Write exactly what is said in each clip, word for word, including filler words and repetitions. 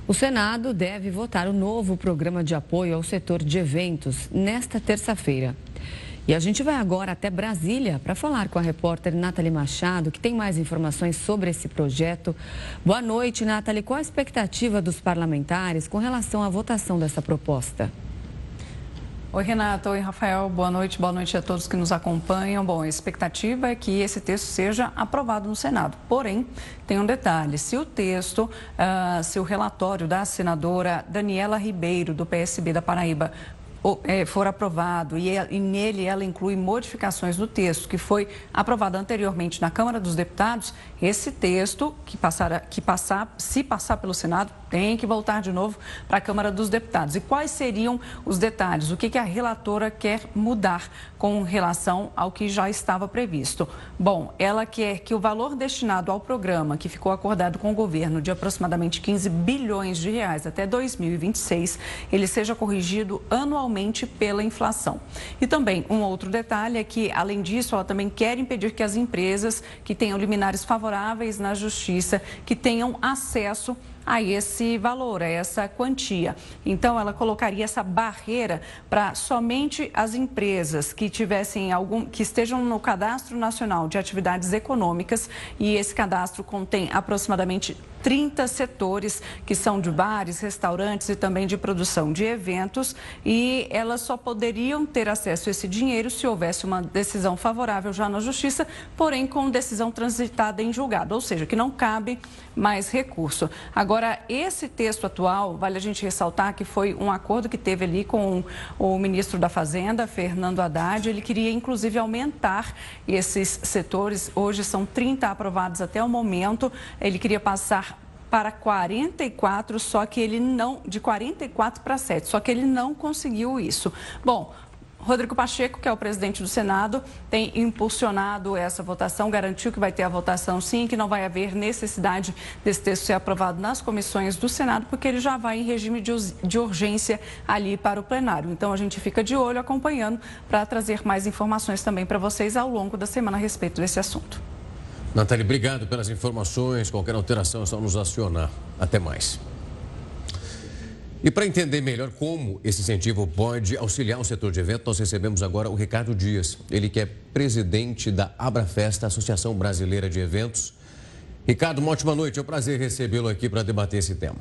O Senado deve votar o novo programa de apoio ao setor de eventos nesta terça-feira. E a gente vai agora até Brasília para falar com a repórter Nathalie Machado, que tem mais informações sobre esse projeto. Boa noite, Nathalie. Qual a expectativa dos parlamentares com relação à votação dessa proposta? Oi, Renata. Oi, Rafael. Boa noite. Boa noite a todos que nos acompanham. Bom, a expectativa é que esse texto seja aprovado no Senado. Porém, tem um detalhe. Se o texto, uh, se o relatório da senadora Daniela Ribeiro, do P S B da Paraíba, for aprovado e, e nele ela inclui modificações do texto que foi aprovado anteriormente na Câmara dos Deputados, esse texto que, passar, que passar, se passar pelo Senado, tem que voltar de novo para a Câmara dos Deputados. E quais seriam os detalhes? O que, que a relatora quer mudar com relação ao que já estava previsto? Bom, ela quer que o valor destinado ao programa, que ficou acordado com o governo de aproximadamente quinze bilhões de reais até dois mil e vinte e seis, ele seja corrigido anualmente pela inflação. E também um outro detalhe é que, além disso, ela também quer impedir que as empresas que tenham liminares favoráveis na Justiça, que tenham acesso a esse valor, a essa quantia. Então, ela colocaria essa barreira para somente as empresas que tivessem algum, que estejam no Cadastro Nacional de Atividades Econômicas, e esse cadastro contém aproximadamente trinta setores, que são de bares, restaurantes e também de produção de eventos, e elas só poderiam ter acesso a esse dinheiro se houvesse uma decisão favorável já na Justiça, porém com decisão transitada em julgado, ou seja, que não cabe mais recurso. Agora, esse texto atual, vale a gente ressaltar que foi um acordo que teve ali com o ministro da Fazenda, Fernando Haddad. Ele queria, inclusive, aumentar esses setores. Hoje são trinta aprovados até o momento. Ele queria passar para quarenta e quatro, só que ele não, de quarenta e quatro para sete, só que ele não conseguiu isso. Bom, Rodrigo Pacheco, que é o presidente do Senado, tem impulsionado essa votação, garantiu que vai ter a votação sim, que não vai haver necessidade desse texto ser aprovado nas comissões do Senado, porque ele já vai em regime de urgência ali para o plenário. Então, a gente fica de olho, acompanhando, para trazer mais informações também para vocês ao longo da semana a respeito desse assunto. Nathalie, obrigado pelas informações. Qualquer alteração é só nos acionar. Até mais. E para entender melhor como esse incentivo pode auxiliar o setor de eventos, nós recebemos agora o Ricardo Dias. Ele que é presidente da Abrafesta, Associação Brasileira de Eventos. Ricardo, uma ótima noite. É um prazer recebê-lo aqui para debater esse tema.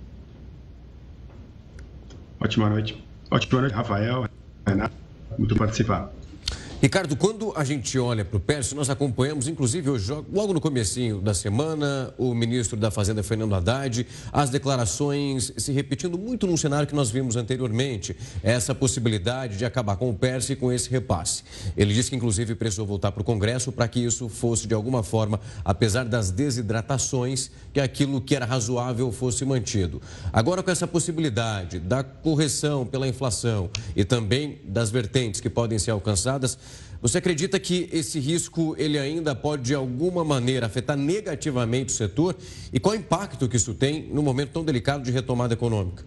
Ótima noite. Ótima noite, Rafael, Renato. Muito participar. Ricardo, quando a gente olha para o Pércio, nós acompanhamos, inclusive, hoje, logo no comecinho da semana, o ministro da Fazenda, Fernando Haddad, as declarações se repetindo muito num cenário que nós vimos anteriormente, essa possibilidade de acabar com o Pércio e com esse repasse. Ele disse que, inclusive, precisou voltar para o Congresso para que isso fosse, de alguma forma, apesar das desidratações, que aquilo que era razoável fosse mantido. Agora, com essa possibilidade da correção pela inflação e também das vertentes que podem ser alcançadas, você acredita que esse risco ele ainda pode, de alguma maneira, afetar negativamente o setor? E qual o impacto que isso tem num momento tão delicado de retomada econômica?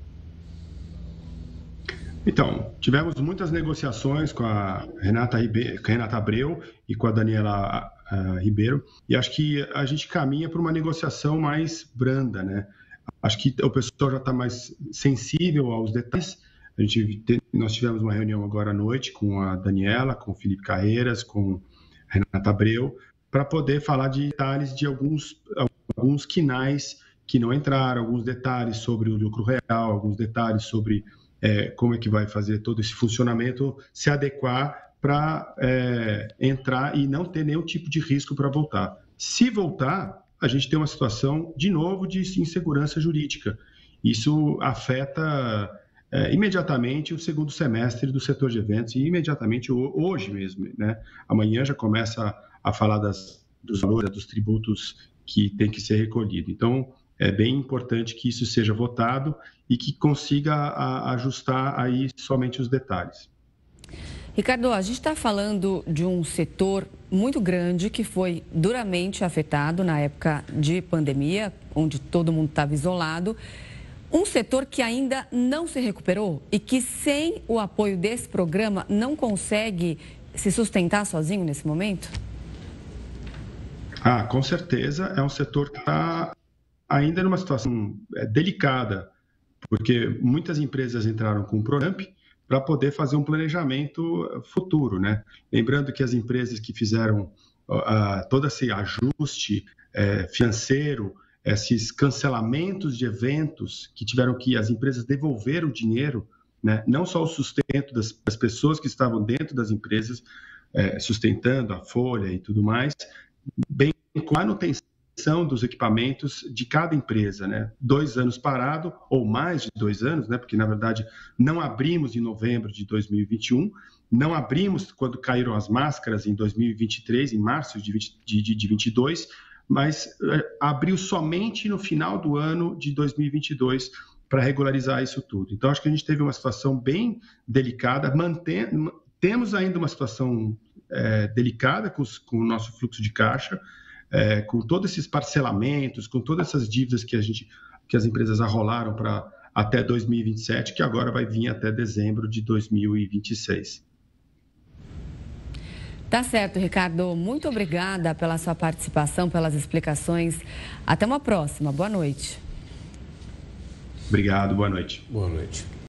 Então, tivemos muitas negociações com a Renata, Ribe... com a Renata Abreu e com a Daniela uh, Ribeiro, e acho que a gente caminha para uma negociação mais branda, né? Acho que o pessoal já está mais sensível aos detalhes. A gente, nós tivemos uma reunião agora à noite com a Daniela, com o Felipe Carreiras, com a Renata Abreu, para poder falar de detalhes de alguns, alguns quinais que não entraram, alguns detalhes sobre o lucro real, alguns detalhes sobre é, como é que vai fazer todo esse funcionamento se adequar para é, entrar e não ter nenhum tipo de risco para voltar. Se voltar, a gente tem uma situação, de novo, de insegurança jurídica. Isso afeta... É, imediatamente o segundo semestre do setor de eventos e imediatamente hoje mesmo, né? Amanhã já começa a, a falar das, dos valores, dos tributos que tem que ser recolhido. Então, é bem importante que isso seja votado e que consiga a, a ajustar aí somente os detalhes. Ricardo, a gente está falando de um setor muito grande que foi duramente afetado na época de pandemia, onde todo mundo estava isolado. Um setor que ainda não se recuperou e que, sem o apoio desse programa, não consegue se sustentar sozinho nesse momento? Ah, com certeza. É um setor que está ainda numa situação delicada, porque muitas empresas entraram com o Pronamp para poder fazer um planejamento futuro, né? Lembrando que as empresas que fizeram uh, todo esse ajuste uh, financeiro, esses cancelamentos de eventos que tiveram que as empresas devolver o dinheiro, né? Não só o sustento das, das pessoas que estavam dentro das empresas, uh, sustentando a folha e tudo mais, bem com a manutenção dos equipamentos de cada empresa, né? Dois anos parado, ou mais de dois anos, né? Porque, na verdade, não abrimos em novembro de dois mil e vinte e um, não abrimos quando caíram as máscaras em dois mil e vinte e três, em março de, vinte, de, de vinte e dois, mas é, abriu somente no final do ano de dois mil e vinte e dois para regularizar isso tudo. Então, acho que a gente teve uma situação bem delicada, mantém, temos ainda uma situação é, delicada com, os, com o nosso fluxo de caixa, É, com todos esses parcelamentos, com todas essas dívidas que, a gente, que as empresas arrolaram para até dois mil e vinte e sete, que agora vai vir até dezembro de dois mil e vinte e seis. Tá certo, Ricardo. Muito obrigada pela sua participação, pelas explicações. Até uma próxima. Boa noite. Obrigado, boa noite. Boa noite.